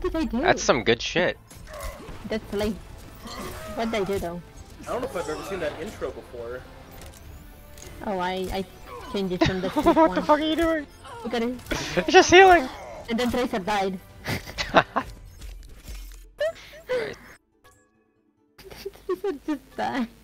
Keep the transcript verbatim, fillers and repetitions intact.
did I do? That's some good shit. That's like... What did I do though? I don't know if I've ever seen that intro before. Oh, I, I changed it from the What one. the fuck are you doing? Look at it. It's just healing! And then Tracer died. Tracer just died.